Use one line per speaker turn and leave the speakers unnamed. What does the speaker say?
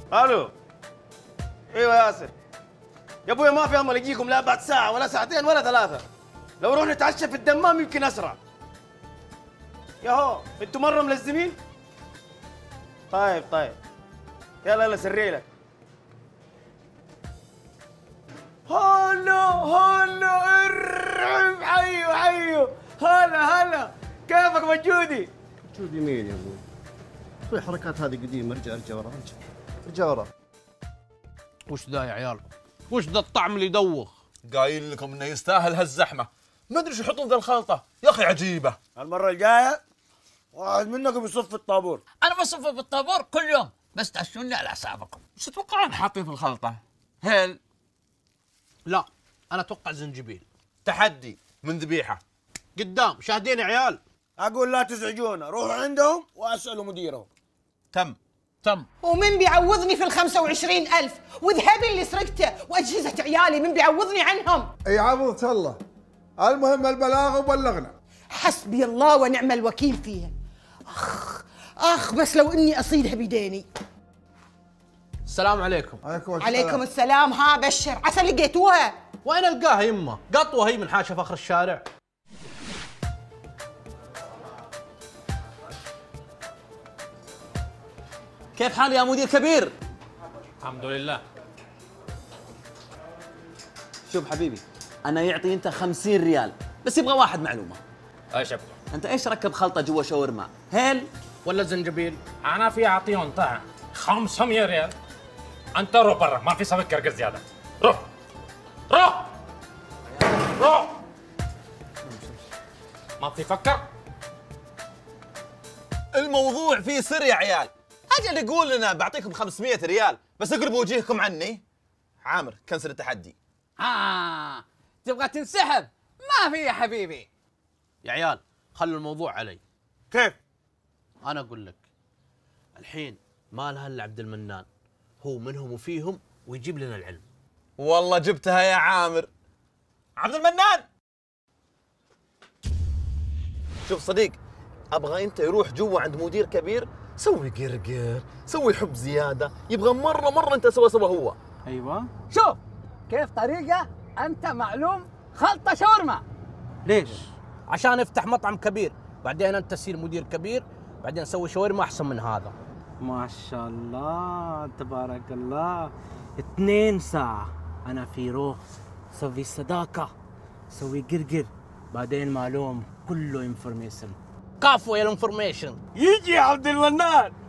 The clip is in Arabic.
الو. ايوه ياسر. يا ابويا ما في امل اجيكم لا بعد ساعه ولا ساعتين ولا ثلاثه. لو روح نتعشى في الدمام يمكن اسرع. ياهو انتوا مره ملزمين؟ طيب يلا يلا سري لك. هلا ارعب. حيو هلا كيفك وجودي؟
وجودي مين يا ابوي؟ شوي الحركات هذه قديمه. ارجع ورا.
وش ذا يا عيال؟ وش ذا الطعم اللي يدوخ؟
قايل لكم انه يستاهل هالزحمه، ما ادري شو يحطون ذا الخلطه، يا اخي عجيبه.
المره الجايه واحد منكم يصف في الطابور.
انا بصف في الطابور كل يوم، بس تعشوني على حسابكم.
وش تتوقعون حاطين في الخلطه؟ هيل؟
لا انا اتوقع زنجبيل.
تحدي من ذبيحه.
قدام شاهدين يا عيال.
اقول لا تزعجونا، روحوا عندهم واسالوا مديرهم.
تم.
ومن بيعوضني في ال25,000 وذهبي اللي سرقته واجهزه عيالي، من بيعوضني عنهم؟
اي عوضت الله، المهم البلاغ وبلغنا.
حسبي الله ونعم الوكيل فيها. اخ بس لو اني اصيدها بيديني.
السلام عليكم.
عليكم السلام. ها بشر، عسى لقيتوها؟
وين القاها يمه؟ قطوه هي من حاشة فخر الشارع.
كيف حالي يا مدير كبير؟
الحمد لله.
شوف حبيبي، انا يعطي انت 50 ريال، بس يبغى واحد معلومه.
ايش ابغى؟
انت ايش ركب خلطه جوا شاورما؟ هيل
ولا زنجبيل؟
انا في اعطيهم طعم 500 ريال. انت روح برا، ما في سكر زياده. روح ما بتفكر.
الموضوع فيه سر يا عيال. اجل يقول لنا بعطيكم 500 ريال بس اقلبوا وجيهكم عني. عامر كنسل التحدي.
تبغى تنسحب؟ ما في يا حبيبي.
يا عيال خلوا الموضوع علي.
كيف؟
انا اقول لك الحين ما لها الا عبد المنان، هو منهم وفيهم ويجيب لنا العلم.
والله جبتها يا عامر. عبد المنان، شوف صديق، ابغى انت يروح جوا عند مدير كبير، سوي قرقر، سوي حب زياده، يبغى مره انت سوا هو.
ايوه شوف كيف طريقه، انت معلوم خلطه شاورما.
ليش؟ عشان افتح مطعم كبير، بعدين انت تصير مدير كبير، بعدين اسوي شاورما احسن من هذا.
ما شاء الله تبارك الله. 2 ساعة أنا في روح سوي صداقة، سوي قرقر، بعدين معلوم كله انفورميشن.
كافو يا الانفورميشن.
يجي عبد المنان